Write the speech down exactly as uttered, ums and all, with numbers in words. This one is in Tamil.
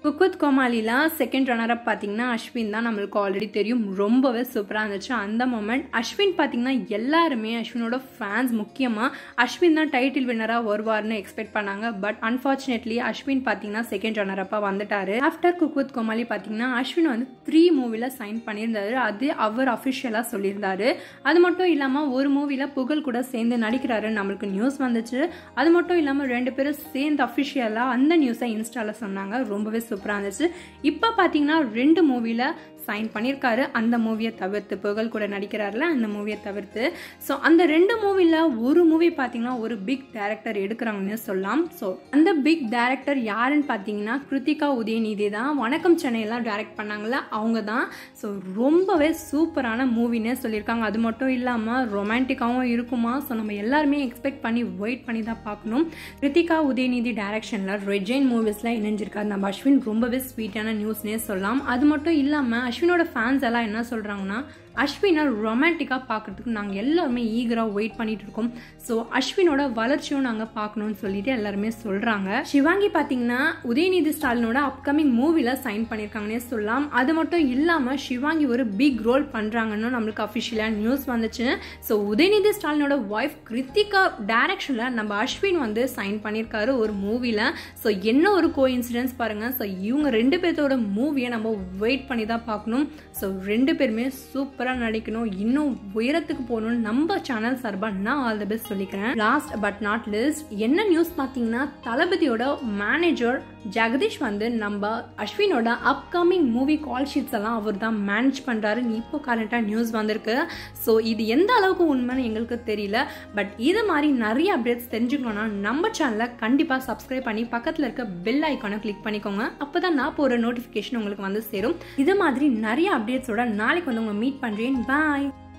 குக் வித் கோமாளில செகண்ட் ரன்னர் அப் பார்த்தீங்கன்னா அஸ்வின் தான். நம்மளுக்கு ஆல்ரெடி தெரியும், ரொம்பவே சூப்பராக இருந்துச்சு அந்த மொமெண்ட். அஸ்வின் பார்த்தீங்கன்னா எல்லாருமே அஸ்வினோட ஃபேன்ஸ் முக்கியமாக அஸ்வின் தான் டைட்டில் வின்னராக வருவார்னு எக்ஸ்பெக்ட் பண்ணாங்க. பட் அன்ஃபார்ச்சுனேட்லி அஸ்வின் பார்த்தீங்கன்னா செகண்ட் ரன்னர் அப்பாக வந்துட்டாரு. ஆஃப்டர் குக் வித் கோமாளி பார்த்தீங்கன்னா அஸ்வின் வந்து த்ரீ மூவில சைன் பண்ணியிருந்தாரு. அது அவர் அஃபிஷியலாக சொல்லியிருந்தாரு. அது மட்டும் இல்லாமல் ஒரு மூவில புகழ் கூட சேர்ந்து நடிக்கிறாரு நம்மளுக்கு நியூஸ் வந்துச்சு. அது மட்டும் இல்லாமல் ரெண்டு பேரும் சேர்ந்து அஃபிஷியலாக அந்த நியூஸை இன்ஸ்டால சொன்னாங்க. ரொம்பவே சூப்பராக இருந்துச்சு. இப்போ பார்த்தீங்கன்னா ரெண்டு மூவில சைன் பண்ணியிருக்காரு. அந்த மூவியை தவிர்த்து புகழ் கூட நடிக்கிறாருல அந்த மூவியை தவிர்த்து. ஸோ அந்த ரெண்டு மூவில ஒரு மூவி பார்த்தீங்கன்னா ஒரு பிக் டைரக்டர் எடுக்கிறாங்கன்னு சொல்லலாம். ஸோ அந்த பிக் டைரக்டர் யாருன்னு பார்த்தீங்கன்னா கிருத்திகா உதயநிதி தான். வணக்கம் சென்னையெல்லாம் டைரக்ட் பண்ணாங்களா அவங்க தான். ஸோ ரொம்பவே சூப்பரான மூவின்னு சொல்லியிருக்காங்க. அது மட்டும் இல்லாமல் ரொமான்டிக்காகவும் இருக்குமா. ஸோ நம்ம எல்லாருமே எக்ஸ்பெக்ட் பண்ணி வெயிட் பண்ணி தான் பார்க்கணும். கிருத்திகா உதயநிதி டைரக்ஷனில் ரெஜைன் மூவிஸில் இணைஞ்சிருக்காரு நம்ம அஸ்வின். ரொம்பவே ஸ்வீட்டான நியூஸ்னே சொல்லலாம். அது மட்டும் இல்லாமல் அஸ்வினோட ஃபேன்ஸ் எல்லாம் என்ன சொல்கிறாங்கன்னா அஸ்வினை ரொமான்டிக்காக பார்க்குறதுக்கு நாங்கள் எல்லாருமே ஈகராக வெயிட் பண்ணிட்டு இருக்கோம். ஸோ அஸ்வினோட வளர்ச்சியும் நாங்கள் பார்க்கணும்னு சொல்லிட்டு எல்லாருமே சொல்கிறாங்க. சிவாங்கி பார்த்தீங்கன்னா உதயநிதி ஸ்டாலினோட அப்கமிங் மூவியில் சைன் பண்ணியிருக்காங்கன்னே சொல்லலாம். அது மட்டும் இல்லாமல் சிவாங்கி ஒரு பிக் ரோல் பண்ணுறாங்கன்னு நம்மளுக்கு அஃபிஷியலாக நியூஸ் வந்துச்சு. ஸோ உதயநிதி ஸ்டாலினோட ஒய்ஃப் கிருத்திகா டைரக்ஷனில் நம்ம அஸ்வின் வந்து சைன் பண்ணியிருக்காரு ஒரு மூவியில். ஸோ என்ன ஒரு கோ இன்சிடென்ஸ் பாருங்கள். ஸோ இவங்க ரெண்டு பேர்த்தோட மூவியை நம்ம வெயிட் பண்ணி தான் பார்க்கணும். ஸோ ரெண்டு பேருமே சூப்பர் நடிக்கணும், இன்னும் உயரத்துக்கு போகணும்னு நம்ம சேனல் சார்பாக நான் ஆல் தி பெஸ்ட் சொல்லிக்கிறேன். லாஸ்ட் பட் நாட் லிஸ்ட் என்ன நியூஸ் பார்த்தீங்கன்னா தளபதியோட மேனேஜர் ஜெகதீஷ் வந்து நம்ம அஸ்வினோட அப்கமிங் மூவி கால் ஷீட்ஸ் எல்லாம் அவர் தான் மேனேஜ் பண்ணுறாருன்னு இப்போ கரண்ட்டாக நியூஸ் வந்திருக்கு. ஸோ இது எந்த அளவுக்கு உண்மைன்னு எங்களுக்கு தெரியல. பட் இது மாதிரி நிறைய அப்டேட்ஸ் தெரிஞ்சுக்கணும்னா நம்ம சேனலை கண்டிப்பாக சப்ஸ்கிரைப் பண்ணி பக்கத்தில் இருக்க பெல் ஐக்கானை கிளிக் பண்ணிக்கோங்க. அப்போ தான் நான் போகிற நோட்டிஃபிகேஷன் உங்களுக்கு வந்து சேரும். இது மாதிரி நிறைய அப்டேட்ஸோட நாளைக்கு வந்து உங்களை மீட் பண்ணுறேன். பாய்.